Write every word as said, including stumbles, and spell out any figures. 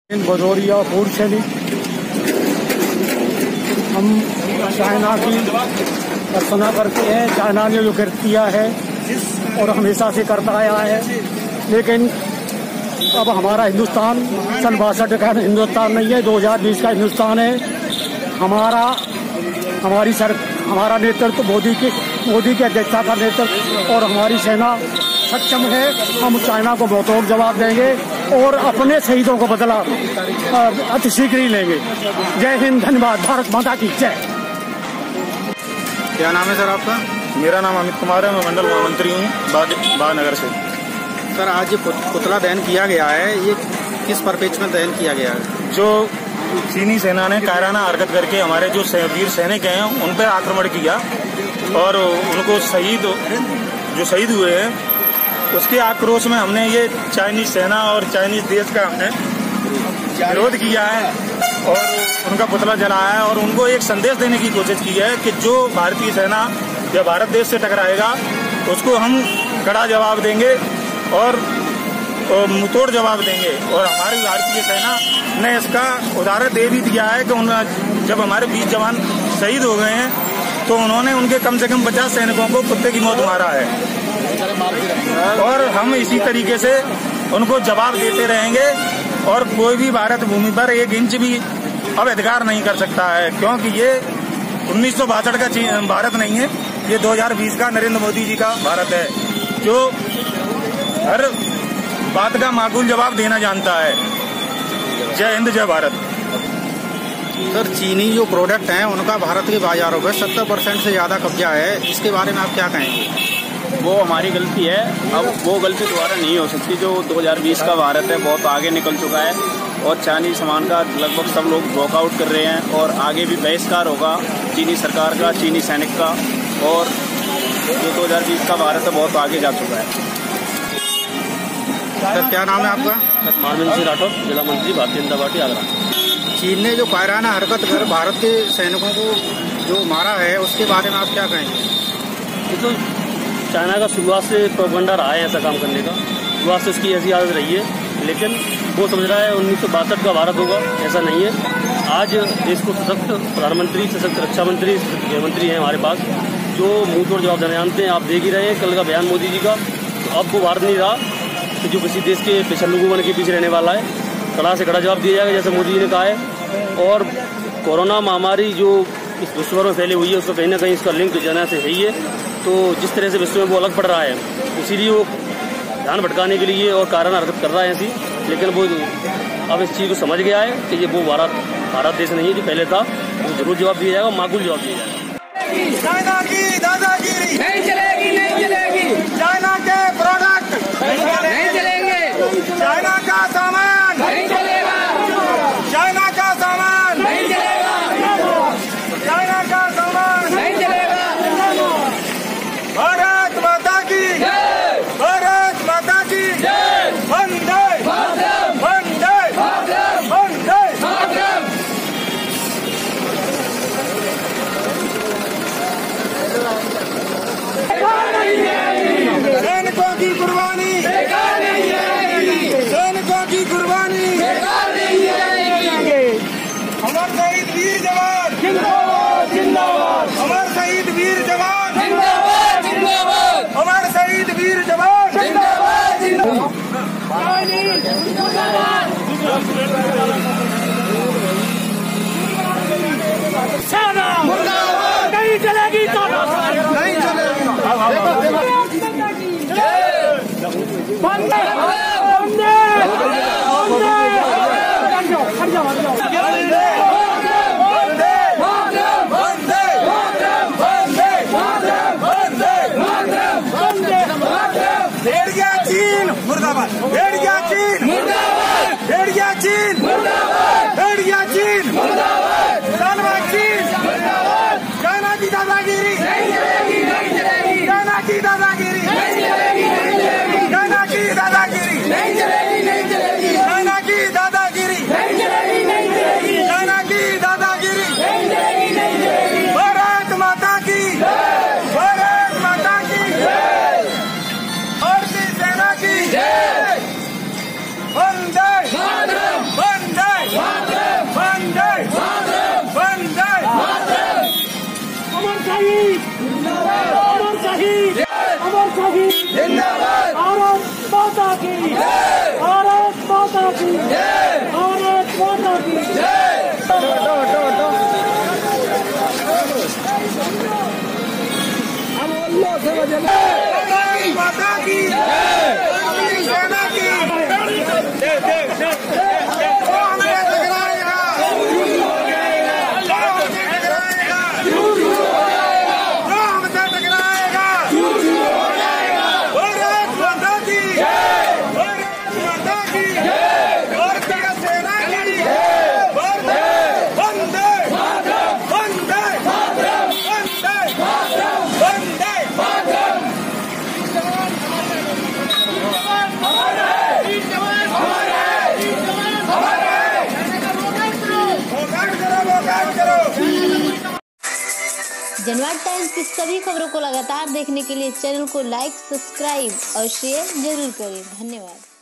भदौरिया पूर्व सैनिक। हम चाइना की भर्त्सना करते हैं। चाइना ने जो कर किया है और हमेशा से करता आया है, लेकिन अब हमारा हिंदुस्तान सन बासठ का हिंदुस्तान नहीं है, दो हजार बीस का हिंदुस्तान है। हमारा हमारी सर हमारा नेतृत्व मोदी के मोदी की अध्यक्षता का नेतृत्व और हमारी सेना सक्षम है। हम चाइना को बहुतोक जवाब देंगे और अपने शहीदों को बदला अति शीघ्र ही लेंगे। जय हिंद, धन्यवाद, भारत माता की जय। क्या नाम है सर आपका? मेरा नाम अमित कुमार है, मैं मंडल महामंत्री हूँ बागनगर से। सर आज ये पुतला दहन किया गया है, ये किस परिप्रेक्ष्य में दहन किया गया है? जो चीनी सेना ने कायराना हरकत करके हमारे जो वीर सैनिक हैं उन पर आक्रमण किया और उनको शहीद जो शहीद हुए हैं उसके आक्रोश में हमने ये चाइनीज सेना और चाइनीज देश का हमने विरोध किया है और उनका पुतला जलाया है और उनको एक संदेश देने की कोशिश की है कि जो भारतीय सेना या भारत देश से टकराएगा उसको हम कड़ा जवाब देंगे और मुंहतोड़ जवाब देंगे। और हमारी भारतीय सेना ने इसका उदाहरण दे भी दिया है कि उन जब हमारे बीस जवान शहीद हो गए हैं तो उन्होंने उनके कम से कम पचास सैनिकों को कुत्ते की मौत मारा है और हम इसी तरीके से उनको जवाब देते रहेंगे। और कोई भी भारत भूमि पर एक इंच भी अब अधिकार नहीं कर सकता है, क्योंकि ये उन्नीस सौ बासठ का भारत नहीं है, ये दो हजार बीस का नरेंद्र मोदी जी का भारत है जो हर बात का माकूल जवाब देना जानता है। जय हिंद, जय भारत। सर चीनी जो प्रोडक्ट हैं उनका भारत के बाजारों पर सत्तर परसेंट से ज्यादा कब्जा है, इसके बारे में आप क्या कहेंगे? वो हमारी गलती है, अब वो गलती दोबारा नहीं हो सकती। जो दो हजार बीस का भारत है बहुत आगे निकल चुका है और चाइनीज सामान का लगभग सब लोग वॉकआउट कर रहे हैं और आगे भी बहिष्कार होगा चीनी सरकार का, चीनी सैनिक का। और जो दो हजार बीस का भारत है बहुत आगे जा चुका है। सर क्या नाम है आपका? मानवेंद्र सिंह राठौर, जिला मंत्री, भारतीय जनता पार्टी, आगरा। चीन ने जो कायराना हरकत कर भारत के सैनिकों को जो मारा है उसके बारे में आप क्या कहेंगे? ये तो चाइना का शुरुआत से प्रोपेगेंडा रहा है ऐसा काम करने का, शुरुआत से उसकी ऐसी आदत रही है, लेकिन वो समझ रहा है उन्नीस सौ बासठ का भारत होगा, ऐसा नहीं है। आज देश को सशक्त प्रधानमंत्री, सशक्त रक्षा मंत्री, सशक्त गृहमंत्री हैं हमारे पास, जो मुंह तोड़ जवाब देना जानते हैं। आप देख ही रहे हैं कल का बयान मोदी जी का, तो अब वो भारत नहीं रहा तो जो किसी देश के पिछले लोगों के पीछे रहने वाला है। कड़ा से कड़ा जवाब दिया जाएगा जैसे मोदी जी ने कहा है। और कोरोना महामारी जो इस विश्व भर में फैली हुई है उसका कहीं ना कहीं इसका लिंक चाइना से है ही है। तो जिस तरह से विश्व में वो अलग पड़ रहा है इसीलिए वो ध्यान भटकाने के लिए और कारण हरकत कर रहा है ऐसी, लेकिन वो अब इस चीज को समझ गया है कि ये वो भारत भारत देश नहीं है जो पहले था। वो जरूर जवाब दिया जाएगा, माकूल जवाब दिया जाएगा। चाइना की दादागिरी नहीं चलेगी, नहीं चलेगी। चाइना के प्रोडक्ट नहीं चलेंगे। चाइना का सामान नहीं चलेगा। चाइना का सामान नहीं चलेगा। चाइना का सामान नहीं चलेगा। भारत माता की जय, भारत माता की जय। वंदे मातरम, वंदे मातरम, वंदे मातरम। सैनिकों की कुर्बानी बेकार नहीं है, सैनिकों की कुर्बानी बेकार नहीं है। अमर शहीद वीर जवान जिंदाबाद, जिंदाबाद। अमर शहीद वीर जवान जिंदाबाद, जिंदाबाद। अमर शहीद वीर जवान जिंदाबाद, जिंदाबाद। सेना मुर्दाबाद नहीं चलेगी, नहीं चलेगी। वंदे वंदे भेड़िया चीन मुर्दाबाद, भेड़िया चीन मुर्दाबाद, भेड़िया चीन मुर्दाबाद, भेड़िया चीन मुर्दाबाद, शानबाग चीन मुर्दाबाद। चाइना की दादागिरी नहीं चलेगी, नहीं चलेगी। चाइना की दादागिरी नहीं चलेगी, नहीं चलेगी। चाइना की दादा अमर शहीद जिंदाबाद, भारत माता की जय, भारत माता की जय, भारत माता की जय। हम अल्लाह से वजह माता की जय, सेना की जय, जय, जय। जनवाद टाइम्स की सभी खबरों को लगातार देखने के लिए चैनल को लाइक, सब्सक्राइब और शेयर जरूर करें। धन्यवाद।